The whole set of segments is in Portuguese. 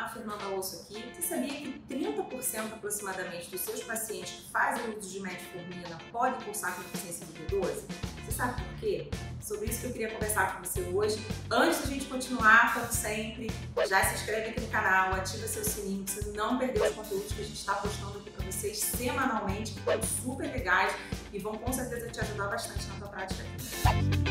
a Fernanda Osso aqui. Você sabia que 30% aproximadamente dos seus pacientes que fazem uso de metformina podem cursar com deficiência de B12? Você sabe por quê? Sobre isso que eu queria conversar com você hoje. Antes da gente continuar, como sempre, já se inscreve aqui no canal, ativa seu sininho para você não perder os conteúdos que a gente está postando aqui para vocês semanalmente, que estão super legais e vão com certeza te ajudar bastante na tua prática aqui.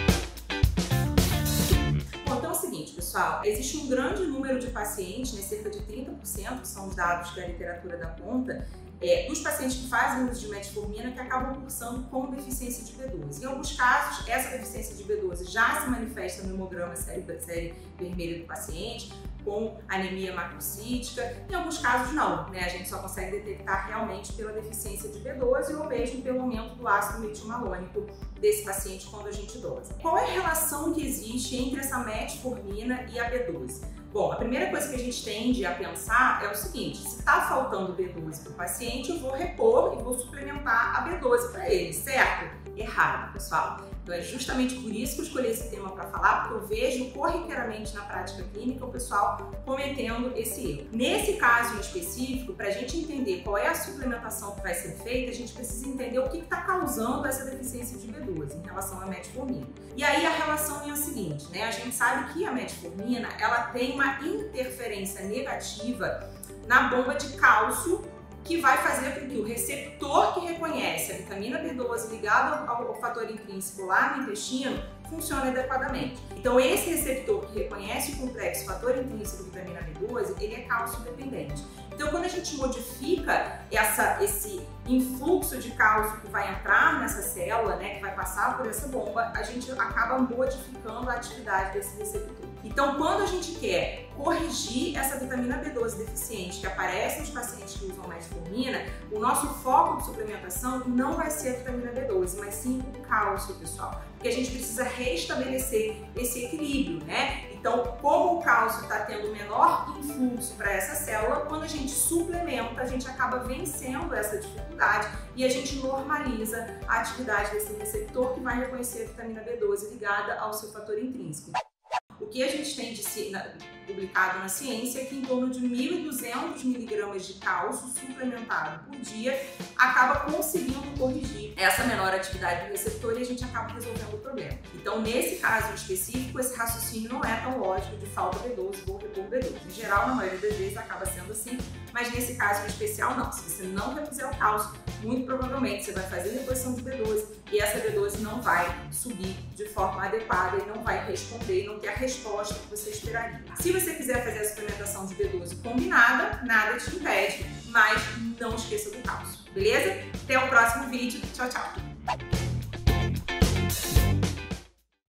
Então é o seguinte, pessoal, existe um grande número de pacientes, né, cerca de 30%, que são os dados que a literatura dá conta, dos pacientes que fazem uso de metformina que acabam cursando com deficiência de B12. Em alguns casos, essa deficiência de B12 já se manifesta no hemograma série vermelha do paciente, com anemia macrocítica. Em alguns casos não, né? A gente só consegue detectar realmente pela deficiência de B12 ou mesmo pelo aumento do ácido metilmalônico desse paciente quando a gente dosa. Qual é a relação que existe entre essa metformina e a B12? Bom, a primeira coisa que a gente tende a pensar é o seguinte: se está faltando B12 para o paciente, eu vou repor e vou suplementar a B12 para ele, certo? Errado, pessoal. Então é justamente por isso que eu escolhi esse tema para falar, porque eu vejo corriqueiramente na prática clínica o pessoal cometendo esse erro. Nesse caso em específico, para a gente entender qual é a suplementação que vai ser feita, a gente precisa entender o que está causando essa deficiência de B12 em relação à metformina. E aí a relação é a seguinte, né? A gente sabe que a metformina, ela tem uma interferência negativa na bomba de cálcio, que vai fazer com que o receptor que reconhece a vitamina B12 ligado ao fator intrínseco lá no intestino funcione adequadamente. Então esse receptor que reconhece o complexo fator intrínseco vitamina B12, ele é cálcio dependente. Então quando a gente modifica esse influxo de cálcio que vai entrar nessa célula, né, que vai passar por essa bomba, a gente acaba modificando a atividade desse receptor. Então quando a gente quer corrigir essa vitamina B12 deficiente que aparece nos pacientes que usam metformina, o nosso foco de suplementação não vai ser a vitamina B12, mas sim o cálcio, pessoal. Porque a gente precisa restabelecer esse equilíbrio, né? Então, como o cálcio está tendo menor influxo para essa célula, quando a gente suplementa, a gente acaba vencendo essa dificuldade e a gente normaliza a atividade desse receptor que vai reconhecer a vitamina B12 ligada ao seu fator intrínseco. O que a gente tem publicado na ciência é que em torno de 1.200 miligramas de cálcio suplementado por dia acaba conseguindo corrigir essa menor atividade do receptor e a gente acaba resolvendo o problema. Então, nesse caso específico, esse raciocínio não é tão lógico de falta B12, vou repor B12. Em geral, na maioria das vezes, acaba sendo assim, mas nesse caso em especial, não. Se você não repuser o cálcio, muito provavelmente você vai fazer reposição de B12 e essa B12 não vai subir de forma adequada e não vai responder, não ter a resposta que você esperaria. Se você quiser fazer a suplementação de B12 combinada, nada te impede, mas não esqueça do cálcio, beleza? Até o próximo vídeo. Tchau, tchau!